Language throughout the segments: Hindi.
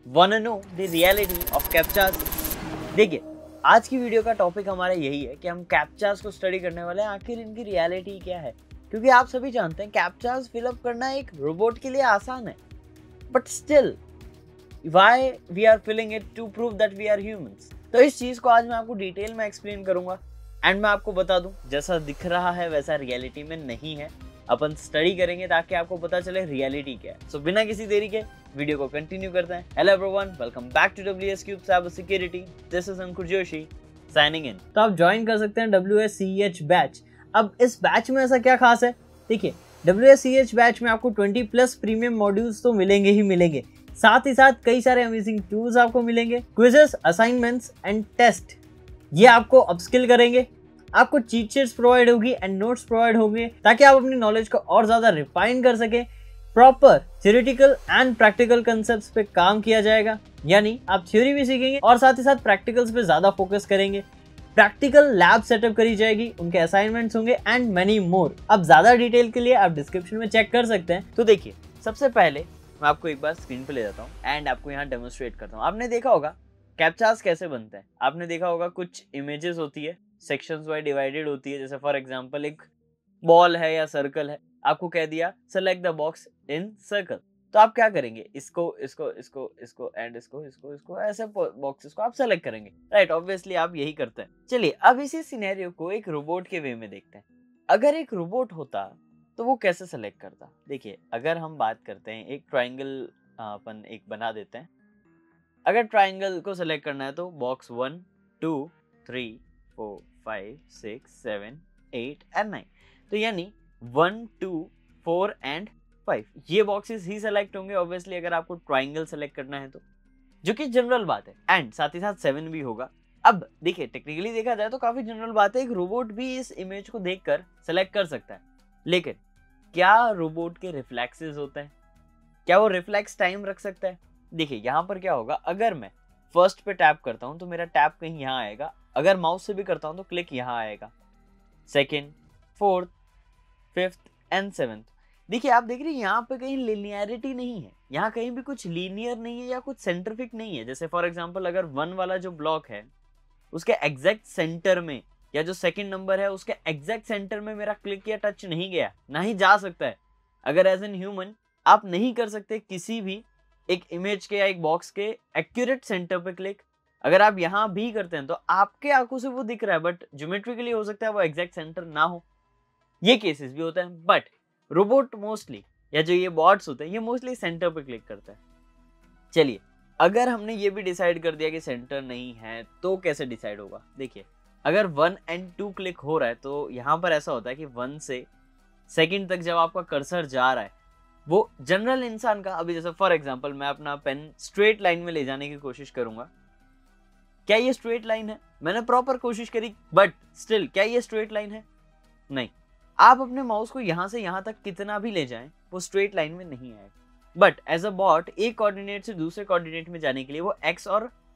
wanna know the reality of कैप्चास? देखिए, आज की वीडियो का टॉपिक हमारा यही है कि हम कैप्चास को स्टडी करने वाले हैं, आखिर इनकी रियलिटी क्या है। क्योंकि आप सभी जानते हैं कैप्चास फिलअप करना एक रोबोट के लिए आसान है, but still why we are filling it to prove that we are humans. तो इस चीज को आज मैं आपको डिटेल में एक्सप्लेन करूंगा एंड मैं आपको बता दूं जैसा दिख रहा है वैसा रियलिटी में नहीं है। अपन स्टडी करेंगे ताकि आपको पता चले रियलिटी क्या है। सो बिना किसी देरी के वीडियो को कंटिन्यू करते हैं। Hello everyone, welcome back to WS Cube cyber security. This is Ankur Joshi signing in. तो आप ज्वाइन कर सकते हैं WSCEH बैच। अब इस बैच में ऐसा क्या खास है? देखिए, WSCEH बैच में आपको 20+ प्रीमियम मॉड्यूल्स तो मिलेंगे ही मिलेंगे, साथ ही साथ कई सारे अमेजिंग टूल्स आपको मिलेंगे, क्विजेस, असाइनमेंट्स एंड टेस्ट ये आपको अपस्किल करेंगे। आपको चीट शीट्स प्रोवाइड होगी एंड नोट्स प्रोवाइड होंगे ताकि आप अपनी नॉलेज को और ज्यादा रिफाइन कर सके। Proper theoretical and practical concepts पे काम किया जाएगा, यानी आप थ्योरी भी सीखेंगे और साथ ही साथ प्रैक्टिकल्स पे ज्यादा फोकस करेंगे। प्रैक्टिकल लैब सेटअप करी जाएगी, उनके असाइनमेंट्स होंगे एंड मेनी मोर। अब ज्यादा डिटेल के लिए आप डिस्क्रिप्शन में चेक कर सकते हैं। तो देखिए, सबसे पहले मैं आपको एक बार स्क्रीन पे ले जाता हूँ एंड आपको यहाँ डेमोन्स्ट्रेट करता हूँ। आपने देखा होगा कैप्चास कैसे बनते हैं। आपने देखा होगा कुछ इमेजेस होती है, सेक्शंस वाइज डिवाइडेड होती है। जैसे फॉर एग्जांपल एक बॉल है या सर्कल है, आपको कह दिया select the box in circle, तो आप क्या करेंगे? इसको इसको इसको इसको एंड इसको इसको इसको ऐसे बॉक्सेस को आप सेलेक्ट करेंगे, राइट? ऑब्वियसली आप यही करते हैं। चलिए अब इसी सिनेरियो को एक रोबोट के वे में देखते हैं। अगर एक रोबोट होता तो वो कैसे सेलेक्ट करता? देखिए, अगर हम बात करते हैं एक ट्राइंगल अपन एक बना देते हैं। अगर ट्राइंगल को सेलेक्ट करना है तो बॉक्स 1 2 3 4 5 6 7 8 एंड 9, तो यानी 1 2 4 एंड 5 ये बॉक्सेस ही सेलेक्ट होंगे ऑब्वियसली अगर आपको ट्राइंगल सेलेक्ट करना है तो, जो कि जनरल बात है। एंड साथ ही साथ 7 भी होगा। अब देखिए, टेक्निकली देखा जाए तो काफी जनरल बात है, एक रोबोट भी इस इमेज को देखकर सेलेक्ट कर सकता है। लेकिन क्या रोबोट के रिफ्लेक्सेस होते हैं? क्या वो रिफ्लेक्स टाइम रख सकता है? देखिए, यहाँ पर क्या होगा, अगर मैं फर्स्ट पे टैप करता हूँ तो मेरा टैप कहीं यहाँ आएगा, अगर माउस से भी करता हूँ तो क्लिक यहाँ आएगा। Second, fourth, fifth and seventh. देखिए, आप देख रहे हैं यहाँ पे कहीं लिनियरिटी नहीं है, यहाँ कहीं भी कुछ लीनियर नहीं है या कुछ सेंटरिफिक नहीं है। जैसे फॉर एग्जांपल अगर 1 वाला जो ब्लॉक है उसके एग्जैक्ट सेंटर में, या जो सेकंड नंबर है उसके एग्जैक्ट सेंटर में मेरा क्लिक या टच नहीं गया, ना ही जा सकता है। अगर एज एन ह्यूमन आप नहीं कर सकते किसी भी एक इमेज के या एक बॉक्स के एक्यूरेट सेंटर पे क्लिक। अगर आप यहाँ भी करते हैं तो आपके आंखों से वो दिख रहा है, बट ज्योमेट्रिकली हो सकता है वो एग्जैक्ट सेंटर ना हो। ये केसेस भी होते हैं, बट रोबोट मोस्टली या जो ये बॉट्स होते हैं ये मोस्टली सेंटर पे क्लिक करते हैं। चलिए, अगर हमने ये भी डिसाइड कर दिया कि सेंटर नहीं है तो कैसे डिसाइड होगा? देखिए, अगर 1 एंड 2 क्लिक हो रहा है तो यहाँ पर ऐसा होता है कि 1 से सेकंड तक जब आपका कर्सर जा रहा है वो जनरल इंसान का, अभी जैसे फॉर एग्जांपल मैं अपना पेन स्ट्रेट लाइन में ले जाने की कोशिश करूंगा, क्या ये स्ट्रेट लाइन है? मैंने प्रॉपर कोशिश करी, बट स्टिल क्या ये स्ट्रेट लाइन है? नहीं। आप अपने माउस को यहां से यहां तक कितना भी ले जाएं वो स्ट्रेट लाइन में नहीं आएगा। बट एज अ बॉट एक कोऑर्डिनेट से दूसरे कोऑर्डिनेट में जाने के लिए वो एक्स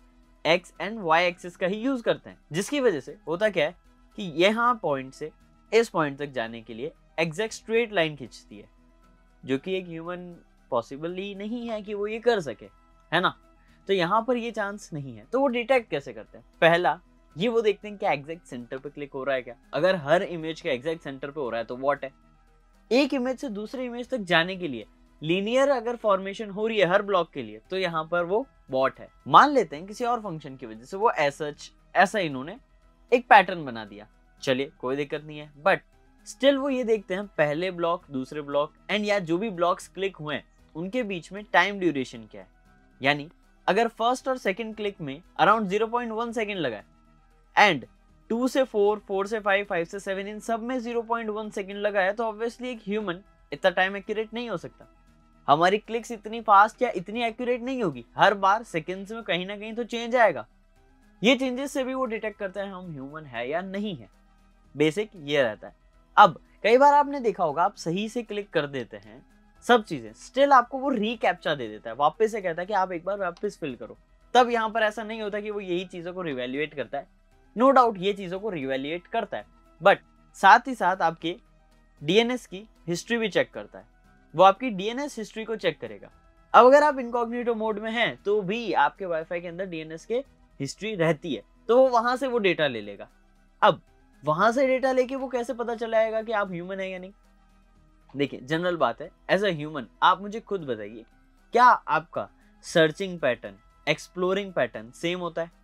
एंड वाई एक्सिस का ही यूज करते हैं, जिसकी वजह से होता क्या है कि यहाँ पॉइंट से इस पॉइंट तक जाने के लिए एग्जैक्ट स्ट्रेट लाइन खींचती है, जो कि एक ह्यूमन पॉसिबल ही नहीं है कि वो ये कर सके, है ना? तो यहाँ पर ये चांस नहीं है। तो वो डिटेक्ट कैसे करते हैं? पहला, ये वो देखते हैं कि एग्जैक्ट सेंटर पे क्लिक हो रहा है क्या। अगर हर इमेज के एग्जैक्ट सेंटर पे हो रहा है तो व्हाट है। एक इमेज से दूसरे इमेज तक जाने के लिए लीनियर अगर फॉर्मेशन हो रही है हर ब्लॉक के लिए तो यहाँ पर वो बॉट है। मान लेते हैं किसी और फंक्शन की वजह से वो ऐसा इन्होंने एक पैटर्न बना दिया, चलिए कोई दिक्कत नहीं है, बट स्टिल वो ये देखते हैं पहले ब्लॉक, दूसरे ब्लॉक एंड या जो भी ब्लॉक्स क्लिक हुए हैं उनके बीच में टाइम ड्यूरेशन क्या है। यानी अगर फर्स्ट और सेकंड क्लिक में अराउंड 0.1 सेकंड लगा है एंड 2 से 4, 4 से 5, 5 से 7 इन सब में 0.1 सेकंड लगा है, तो ऑब्वियसली एक ह्यूमन इतना टाइम एक्यूरेट नहीं हो सकता। हमारी क्लिक्स इतनी फास्ट या इतनी एक्यूरेट नहीं होगी, हर बार सेकंड्स में कहीं ना कहीं तो चेंज आएगा। ये चेंजेस से भी वो डिटेक्ट करता है हम ह्यूमन है या नहीं है। बेसिक ये रहता है। अब कई बार आपने देखा होगा आप सही से क्लिक कर देते हैं सब चीजें, स्टिल आपको वो रीकैप्चा दे देता है, वापस से कहता है कि आप एक बार वापस फिल करो। तब यहाँ पर ऐसा नहीं होता कि वो यही चीजों को रिवैल्यूएट करता है, नो डाउट ये चीजों को रिवैल्यूएट करता है, बट साथ ही साथ आपके डीएनएस की हिस्ट्री भी चेक करता है। वो आपकी डीएनएस हिस्ट्री को चेक करेगा अब अगर आप इनकॉग्निटो मोड में हैं तो भी आपके वाईफाई के अंदर डीएनएस के हिस्ट्री रहती है, तो वो वहां से वो डेटा ले लेगा। अब वहां से डेटा लेके वो कैसे पता चलाएगा कि आप ह्यूमन है या नहीं? देखिए जनरल बात है, एज अ ह्यूमन आप मुझे खुद बताइए, क्या आपका searching pattern, exploring pattern same होता है?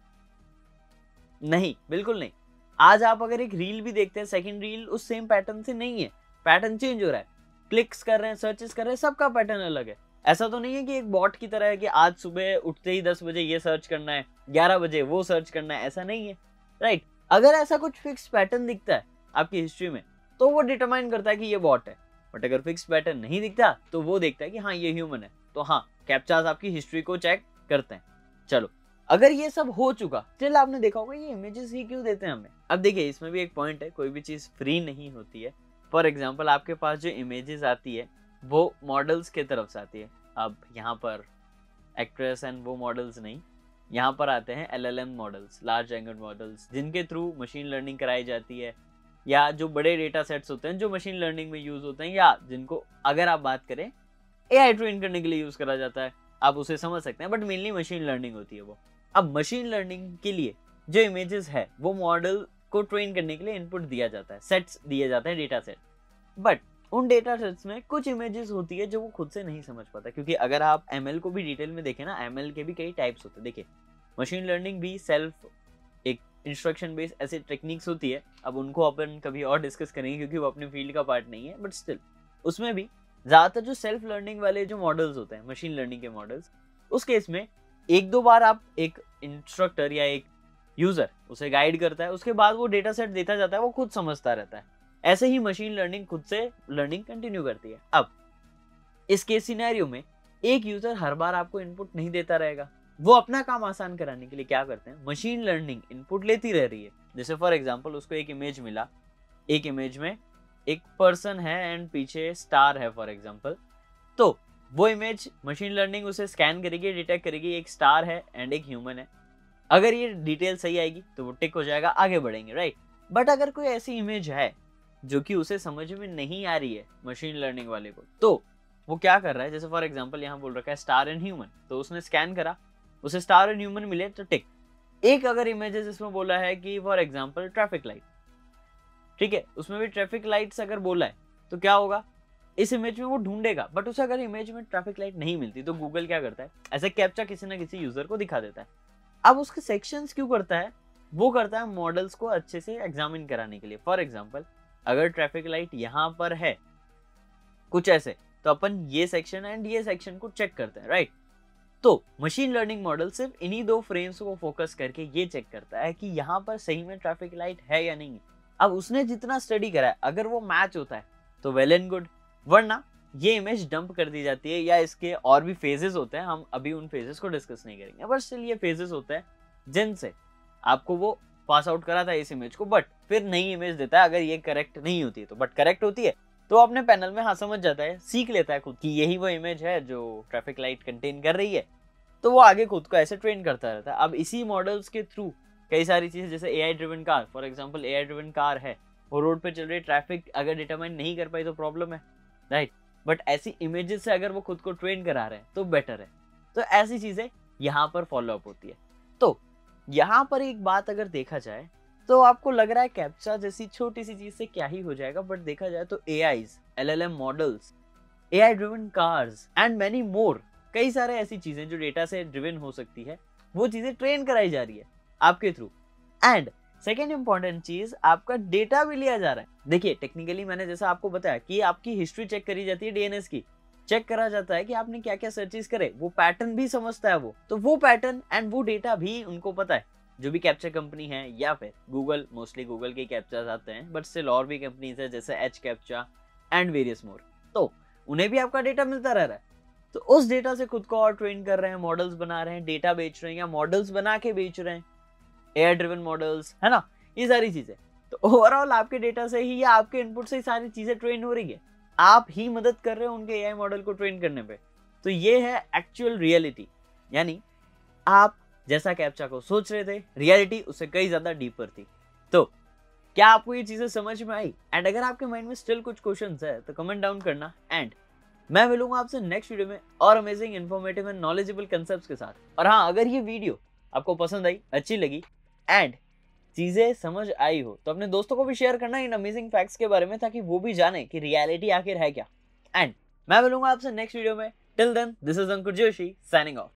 नहीं, बिल्कुल नहीं। आज आप अगर एक रील भी देखते हैं, सेकंड रील उस सेम पैटर्न से नहीं है, पैटर्न चेंज हो रहा है, क्लिक्स कर रहे हैं, सर्चेस कर रहे हैं, सबका पैटर्न अलग है। ऐसा तो नहीं है कि एक बॉट की तरह है कि आज सुबह उठते ही 10 बजे ये सर्च करना है, 11 बजे वो सर्च करना है, ऐसा नहीं है, राइट? अगर ऐसा कुछ फिक्स पैटर्न दिखता है आपकी हिस्ट्री में तो वो डिटरमाइन करता है कि ये बॉट है। बट अगर फिक्स पैटर्न नहीं दिखता तो वो देखता है कि हाँ ये ह्यूमन है। तो हाँ, कैप्चास आपकी हिस्ट्री को चेक करते हैं। चलो, अगर ये सब हो चुका, स्टिल आपने देखा होगा ये इमेजेस ही क्यों देते हैं हमें। अब देखिए इसमें भी एक पॉइंट है, कोई भी चीज फ्री नहीं होती है। फॉर एग्जाम्पल आपके पास जो इमेजेस आती है वो मॉडल्स के तरफ से आती है। अब यहाँ पर एक्ट्रेस एंड वो मॉडल्स नहीं, यहाँ पर आते हैं LLM models, large language models, जिनके थ्रू मशीन लर्निंग कराई जाती है, या जो बड़े डेटा सेट्स होते हैं जो मशीन लर्निंग में यूज होते हैं, या जिनको अगर आप बात करें AI ट्रेन करने के लिए यूज करा जाता है, आप उसे समझ सकते हैं, बट मेनली मशीन लर्निंग होती है वो। अब मशीन लर्निंग के लिए जो इमेजेस है वो मॉडल को ट्रेन करने के लिए इनपुट दिया जाता है, सेट्स दिए जाते हैं, डेटा सेट। बट उन डेटा सेट्स में कुछ इमेजेस होती है जो वो खुद से नहीं समझ पाता, क्योंकि अगर आप ML को भी डिटेल में देखें ना, ML के भी कई टाइप्स होते हैं। देखिए मशीन लर्निंग भी सेल्फ एक इंस्ट्रक्शन बेस्ड ऐसे टेक्निक्स होती है, अब उनको अपन कभी और डिस्कस करेंगे क्योंकि वो अपने फील्ड का पार्ट नहीं है, बट स्टिल उसमें भी ज्यादातर जो सेल्फ लर्निंग वाले जो मॉडल्स होते हैं, मशीन लर्निंग के मॉडल्स, उस केस में एक दो बार आप एक इंस्ट्रक्टर या एक यूजर उसे गाइड करता है, उसके बाद वो डेटा सेट देता जाता है, वो खुद समझता रहता है। ऐसे ही मशीन लर्निंग खुद से लर्निंग कंटिन्यू करती है। अब इस केस सिनेरियो में एक यूजर हर बार आपको इनपुट नहीं देता रहेगा, वो अपना काम आसान कराने के लिए क्या करते हैं, मशीन लर्निंग इनपुट लेती रह रही है। जैसे फॉर एग्जांपल उसको एक इमेज मिला, एक इमेज में एक पर्सन है एंड पीछे स्टार है फॉर एग्जांपल, तो वो इमेज मशीन लर्निंग उसे स्कैन करेगी, डिटेक्ट करेगी एक स्टार है एंड एक ह्यूमन है। अगर ये डिटेल सही आएगी तो वो टिक हो जाएगा, आगे बढ़ेंगे, राइट? बट अगर कोई ऐसी इमेज है जो कि उसे समझ में नहीं आ रही है मशीन लर्निंग वाले को, तो वो क्या कर रहा है, जैसे फॉर एग्जांपल यहाँ बोल रखा है स्टार एंड ह्यूमन, तो उसने स्कैन करा, उसे स्टार एंड ह्यूमन मिले तो टिक। एक अगर इमेजेस इसमें बोला है कि फॉर एग्जांपल ट्रैफिक लाइट, ठीक है, उसमें भी ट्रैफिक लाइट्स अगर बोला है तो क्या होगा, इस इमेज में वो ढूंढेगा, बट उसे अगर इमेज में ट्रैफिक लाइट नहीं मिलती तो गूगल क्या करता है, ऐसे कैप्चा किसी ना किसी यूजर को दिखा देता है। अब उसके सेक्शंस क्यों करता है, वो करता है मॉडल्स को अच्छे से एग्जामिन कराने के लिए। फॉर एग्जांपल अगर ट्रैफिक लाइट यहाँ पर है कुछ ऐसे, तो अपन ये सेक्शन एंड ये सेक्शन को चेक करते हैं, राइट? तो मशीन लर्निंग मॉडल सिर्फ इन्हीं दो फ्रेम्स को फोकस करके ये चेक करता है कि यहाँ पर सही में ट्रैफिक लाइट है या नहीं। अब उसने जितना स्टडी करा है, अगर वो मैच होता है तो वेल एंड गुड, वरना ये इमेज डंप कर दी जाती है। या इसके और भी फेजेस होते हैं, हम अभी उन फेजेस को डिस्कस नहीं करेंगे, बट स्टिल ये फेजेस होते हैं जिनसे आपको वो पास आउट कराता है इस इमेज को, बट फिर नई इमेज देता है अगर ये करेक्ट नहीं होती है तो। बट करेक्ट होती है तो अपने पैनल में हाँ समझ जाता है, सीख लेता है खुद की यही वो इमेज है जो ट्रैफिक लाइट कंटेन कर रही है, तो वो आगे खुद को ऐसे ट्रेन करता रहता है। अब इसी मॉडल्स के थ्रू कई सारी चीजें, जैसे AI driven car, for example AI driven car है, वो रोड पे चल रही है, ट्रैफिक अगर डिटरमाइन नहीं कर पाई तो प्रॉब्लम है, राइट? बट ऐसी इमेजेस से अगर वो खुद को ट्रेन करा रहे हैं तो बेटर है। तो ऐसी चीजें यहाँ पर फॉलो अप होती है। तो यहाँ पर एक बात अगर देखा जाए तो आपको लग रहा है कैप्चा जैसी छोटी सी चीज से क्या ही हो जाएगा, बट देखा जाए तो AIs, LLM models, AI driven cars and many more, कई सारे ऐसी चीजें जो डेटा से ड्रिवन हो सकती है, वो चीजें ट्रेन कराई जा रही है आपके थ्रू। एंड सेकेंड इंपॉर्टेंट चीज, आपका डेटा भी लिया जा रहा है। देखिए टेक्निकली मैंने जैसा आपको बताया कि आपकी हिस्ट्री चेक करी जाती है, DNS की चेक करा जाता है कि आपने क्या क्या सर्चेस करे, वो पैटर्न भी समझता है वो, तो वो पैटर्न एंड वो डेटा भी उनको पता है। जो भी कैप्चा कंपनी है या फिर गूगल, मोस्टली गूगल के कैप्चास आते हैं, बट स्टिल और भी कंपनीज है जैसे H captcha and various more, तो उन्हें भी आपका डेटा मिलता रह रहा है। तो उस डेटा से खुद को और ट्रेन कर रहे हैं, मॉडल्स बना रहे हैं, डेटा बेच रहे हैं या मॉडल्स बना के बेच रहे हैं, AI ड्रिवन मॉडल्स, है ना, ये सारी चीजें। तो ओवरऑल आपके डेटा से ही या आपके इनपुट से ही सारी चीजें ट्रेन हो रही है, आप ही मदद कर रहे हो उनके AI मॉडल को ट्रेन करने पे। तो ये है एक्चुअल रियलिटी, यानी आप जैसा कैप्चा को सोच रहे थे, रियलिटी उससे कई ज्यादा डीपर थी। तो क्या आपको ये चीजें समझ में आई? एंड अगर आपके माइंड में स्टिल कुछ क्वेश्चंस है तो कमेंट डाउन करना, एंड मैं मिलूंगा आपसे नेक्स्ट वीडियो में और amazing informative and knowledgeable concepts के साथ। और हाँ, अगर ये वीडियो आपको पसंद आई, अच्छी लगी एंड चीजें समझ आई हो तो अपने दोस्तों को भी शेयर करना इन अमेजिंग फैक्ट्स के बारे में, ताकि वो भी जाने कि रियलिटी आखिर है क्या। एंड मैं मिलूंगा आपसे नेक्स्ट वीडियो में। Till then, this is Ankur Joshi signing of.